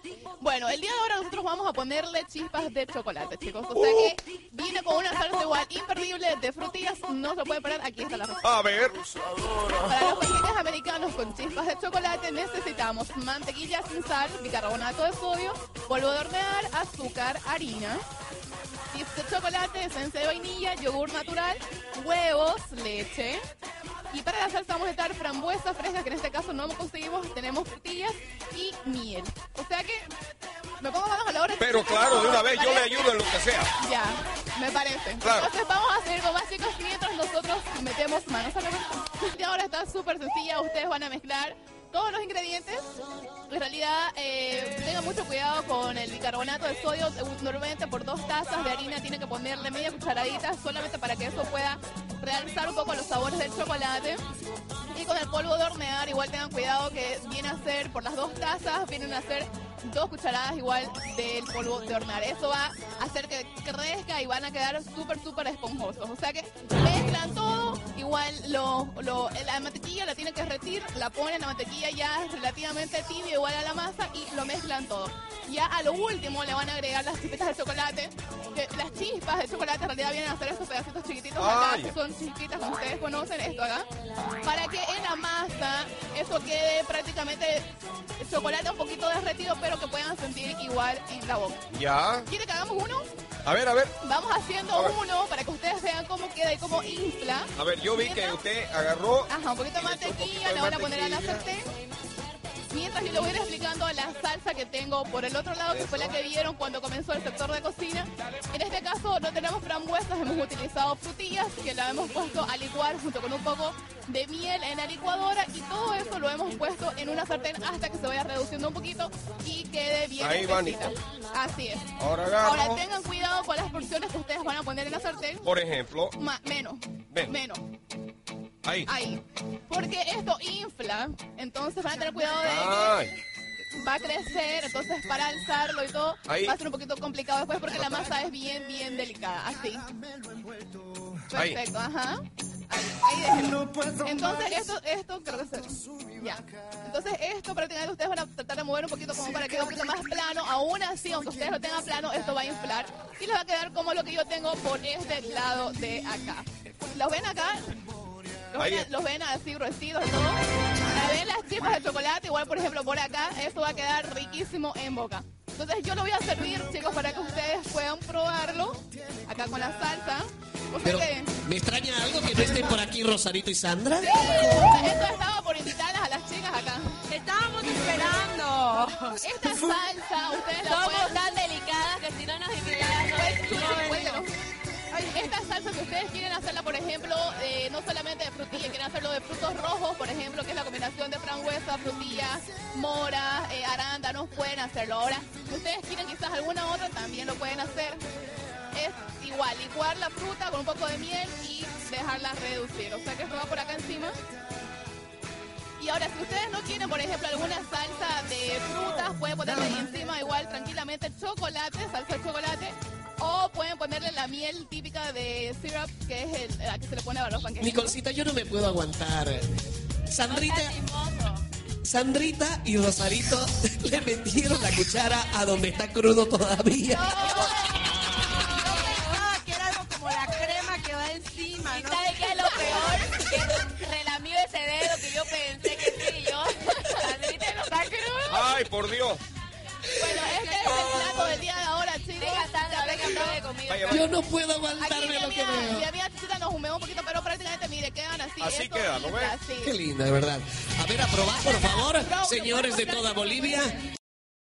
Bueno, el día de ahora nosotros vamos a ponerle chispas de chocolate, chicos. O sea que viene con una salsa igual imperdible de frutillas. No se puede parar. Aquí está la receta. A ver. Para los panqueques americanos con chispas de chocolate necesitamos mantequilla sin sal, bicarbonato de sodio, polvo de hornear, azúcar, harina, chips de chocolate, esencia de vainilla, yogur natural, huevos, leche. Y para la salsa vamos a estar frambuesas frescas, que en este caso no conseguimos, tenemos frutillas y miel. O sea que me pongo manos a la obra. Pero claro, de una vez yo le ayudo en lo que sea. Ya, me parece. Claro. Entonces vamos a seguir con más, chicos, mientras nosotros metemos manos a la obra. Y ahora está súper sencilla, ustedes van a mezclar todos los ingredientes. En realidad, tengan mucho cuidado con el bicarbonato de sodio. Normalmente por 2 tazas de harina tienen que ponerle media cucharadita solamente para que eso pueda realzar un poco los sabores del chocolate. Y con el polvo de hornear, igual tengan cuidado que viene a ser, por las 2 tazas, vienen a ser 2 cucharadas igual del polvo de hornear. Eso va a hacer que crezca y van a quedar súper esponjosos. O sea que mezclan todo, igual la mantequilla la tienen que derretir, la ponen, la mantequilla ya es relativamente tibia igual a la masa y lo mezclan todo. Ya a lo último le van a agregar las chispitas de chocolate, que las chispas de chocolate en realidad vienen a ser estos pedacitos chiquititos acá, que son chispitas como ustedes conocen, esto acá, para que en la masa eso quede prácticamente chocolate un poquito derretido, pero que puedan sentir igual en la boca. Ya. ¿Quiere que hagamos uno? A ver, a ver. Vamos haciendo uno para que ustedes vean cómo queda y cómo infla. A ver, yo vi que usted agarró. Ajá, un poquito de mantequilla, le van a poner a la sartén. Mientras yo le voy a ir explicando la salsa que tengo por el otro lado, que fue la que vieron cuando comenzó el sector de cocina. En este caso no tenemos frambuesas, hemos utilizado frutillas que la hemos puesto a licuar junto con un poco de miel en la licuadora y todo eso lo hemos puesto en una sartén hasta que se vaya reduciendo un poquito y quede bien Ahí va, espesita. Así es. Ahora agarro. Ahora tengan cuidado con las porciones que ustedes van a poner en la sartén. Por ejemplo. Menos. Ahí. Ahí. Porque esto infla, entonces van a tener cuidado de Ay. que va a crecer, entonces para alzarlo y todo Ahí. va a ser un poquito complicado después porque la masa es bien delicada, así. Perfecto, ajá. Ahí déjenlo. Entonces esto creo que se... Ya. Entonces esto prácticamente ustedes van a tratar de mover un poquito como para que quede un poquito más plano. Aún así, aunque ustedes lo tengan plano, esto va a inflar y les va a quedar como lo que yo tengo por este lado de acá. ¿Los ven acá? Los ven así gruesitos y todo. Ven las chispas de chocolate, igual por ejemplo por acá, esto va a quedar riquísimo en boca. Entonces yo lo voy a servir, chicos, para que ustedes puedan probarlo. Acá con la salsa. Pero me extraña algo que no estén por aquí Rosarito y Sandra. Sí, esto estaba por invitarlas a las chicas acá. Estábamos esperando. Esta salsa, ustedes la Somos tan delicadas que si no nos invitaran, Cuéntanos. Esta salsa, si ustedes quieren hacerla, por ejemplo, no solamente de frutilla, quieren hacerlo de frutos rojos, por ejemplo, que es la combinación de frambuesa, frutillas, moras, arándanos, pueden hacerlo. Ahora, si ustedes quieren quizás alguna otra, también lo pueden hacer. Es igual, licuar la fruta con un poco de miel y dejarla reducir. O sea que esto va por acá encima. Y ahora, si ustedes no quieren, por ejemplo, alguna salsa de frutas, pueden ponerle ahí encima igual tranquilamente chocolate, salsa de chocolate. O pueden ponerle la miel típica de syrup, que es la que se le pone a los panqueques. Nicolcita, yo no me puedo aguantar. Sandrita y Rosarito le metieron la cuchara a donde está crudo todavía. que era algo como la crema que va encima, ¿no? ¿Sabe qué es lo peor? Que relamió ese dedo que yo pensé que sí, yo. Sandrita no está crudo. Ay, por Dios. Bueno, este es el plato del día de ahora, chicos. Venga, Sandra, venga, pruebe conmigo. Vaya, Yo no puedo aguantarme lo que veo. Mi amiga Chichita nos humedó un poquito, pero prácticamente, mire, quedan así. Así esto queda, ¿no infla, ves? así. Qué linda, de verdad. A ver, a probar, por favor, señores de toda Bolivia.